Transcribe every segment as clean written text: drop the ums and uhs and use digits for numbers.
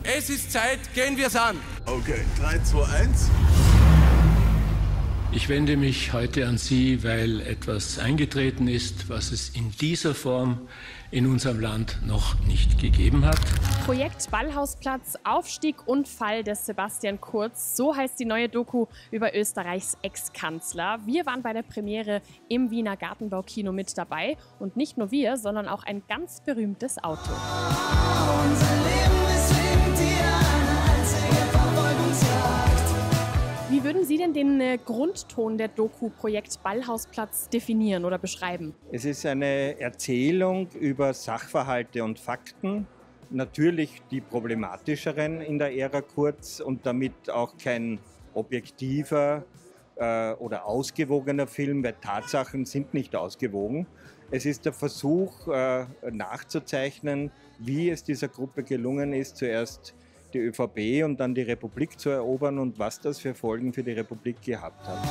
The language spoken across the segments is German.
Es ist Zeit, gehen wir es an. Okay, 3, 2, 1. Ich wende mich heute an Sie, weil etwas eingetreten ist, was es in dieser Form in unserem Land noch nicht gegeben hat. Projekt Ballhausplatz, Aufstieg und Fall des Sebastian Kurz. So heißt die neue Doku über Österreichs Ex-Kanzler. Wir waren bei der Premiere im Wiener Gartenbaukino mit dabei. Und nicht nur wir, sondern auch ein ganz berühmtes Auto. Wie würden Sie denn den Grundton der Doku Projekt Ballhausplatz definieren oder beschreiben? Es ist eine Erzählung über Sachverhalte und Fakten, natürlich die problematischeren in der Ära Kurz und damit auch kein objektiver oder ausgewogener Film, weil Tatsachen sind nicht ausgewogen. Es ist der Versuch nachzuzeichnen, wie es dieser Gruppe gelungen ist, zuerst die ÖVP und dann die Republik zu erobern und was das für Folgen für die Republik gehabt hat.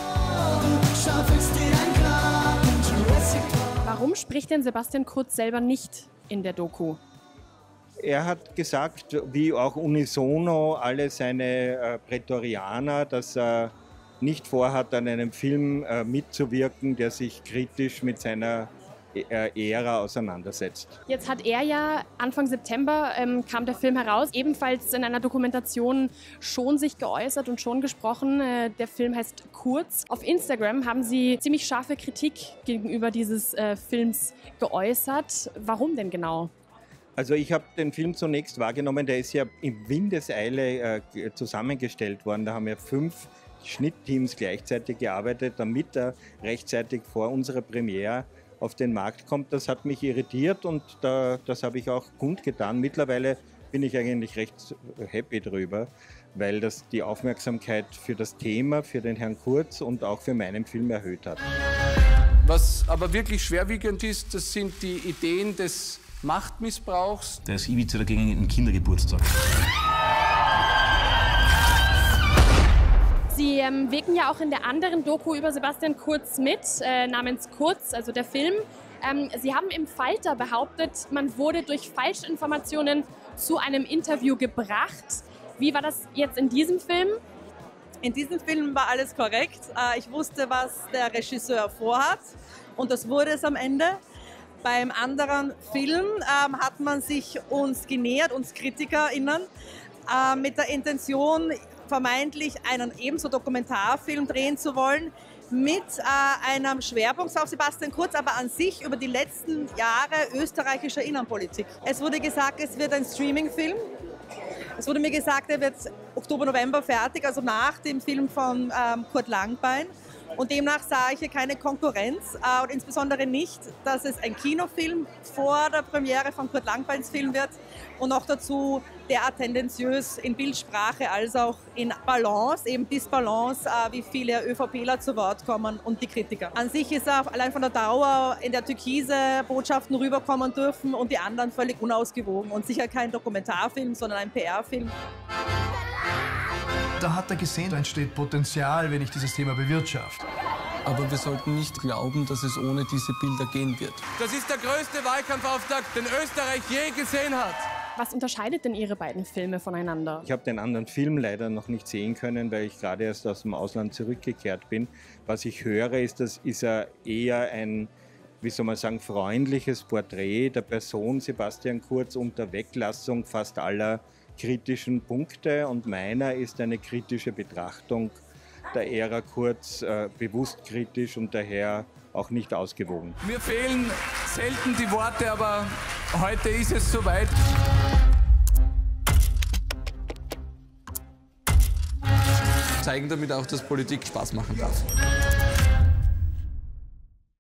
Warum spricht denn Sebastian Kurz selber nicht in der Doku? Er hat gesagt, wie auch unisono alle seine Prätorianer, dass er nicht vorhat, an einem Film mitzuwirken, der sich kritisch mit seiner Ära auseinandersetzt. Jetzt hat er ja Anfang September kam der Film heraus, ebenfalls in einer Dokumentation schon sich geäußert und schon gesprochen. Der Film heißt Kurz. Auf Instagram haben Sie ziemlich scharfe Kritik gegenüber dieses Films geäußert. Warum denn genau? Also ich habe den Film zunächst wahrgenommen, der ist ja in Windeseile zusammengestellt worden. Da haben ja 5 Schnittteams gleichzeitig gearbeitet, damit er rechtzeitig vor unserer Premiere auf den Markt kommt. Das hat mich irritiert und das habe ich auch kundgetan. Mittlerweile bin ich eigentlich recht happy drüber, weil das die Aufmerksamkeit für das Thema, für den Herrn Kurz und auch für meinen Film erhöht hat. Was aber wirklich schwerwiegend ist, das sind die Ideen des Machtmissbrauchs. Das Ibiza dagegen ein Kindergeburtstag. Sie wirken ja auch in der anderen Doku über Sebastian Kurz mit, namens Kurz, also der Film. Sie haben im Falter behauptet, man wurde durch Falschinformationen zu einem Interview gebracht. Wie war das jetzt in diesem Film? In diesem Film war alles korrekt. Ich wusste, was der Regisseur vorhat und das wurde es am Ende. Beim anderen Film hat man sich uns genähert, uns KritikerInnen, mit der Intention, vermeintlich einen ebenso Dokumentarfilm drehen zu wollen, mit einem Schwerpunkt auf Sebastian Kurz, aber an sich über die letzten Jahre österreichischer Innenpolitik. Es wurde gesagt, es wird ein Streaming-Film. Es wurde mir gesagt, er wird Oktober, November fertig, also nach dem Film von Kurt Langbein. Und demnach sah ich hier keine Konkurrenz und insbesondere nicht, dass es ein Kinofilm vor der Premiere von Kurt Langbeins Film wird und noch dazu derart tendenziös in Bildsprache als auch in Balance, eben Disbalance, wie viele ÖVPler zu Wort kommen und die Kritiker. An sich ist er allein von der Dauer in der Türkise Botschaften rüberkommen dürfen und die anderen völlig unausgewogen und sicher kein Dokumentarfilm, sondern ein PR-Film. Da hat er gesehen, da entsteht Potenzial, wenn ich dieses Thema bewirtschafte. Aber wir sollten nicht glauben, dass es ohne diese Bilder gehen wird. Das ist der größte Wahlkampfauftakt, den Österreich je gesehen hat. Was unterscheidet denn Ihre beiden Filme voneinander? Ich habe den anderen Film leider noch nicht sehen können, weil ich gerade erst aus dem Ausland zurückgekehrt bin. Was ich höre, ist er eher ein, wie soll man sagen, freundliches Porträt der Person Sebastian Kurz unter Weglassung fast aller kritischen Punkte und meiner ist eine kritische Betrachtung der Ära Kurz, bewusst kritisch und daher auch nicht ausgewogen. Mir fehlen selten die Worte, aber heute ist es soweit. Zeigen damit auch, dass Politik Spaß machen darf.